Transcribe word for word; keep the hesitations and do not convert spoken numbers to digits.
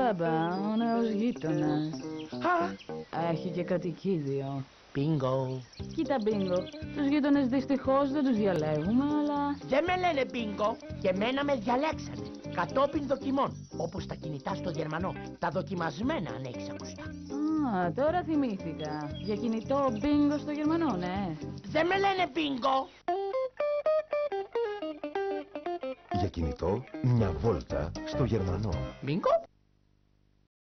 μπαμπά, ο νέος γείτονας. Α, Έχει και κατοικίδιο. μπίνγκο. Κοίτα, Μπίνγκο, τους γείτονες δυστυχώς δεν τους διαλέγουμε, αλλά... Δεν με λένε μπίνγκο και εμένα με διαλέξανε. Κατόπιν δοκιμών, όπως τα κινητά στο Γερμανό. Τα δοκιμασμένα, αν έχεις ακουστά. Α, τώρα θυμήθηκα. Για κινητό Μπίνγκο στο Γερμανό, ναι. Δεν με λένε μπίνγκο. Για κινητό, μια βόλτα στο Γερμανό. Μπίνγκο.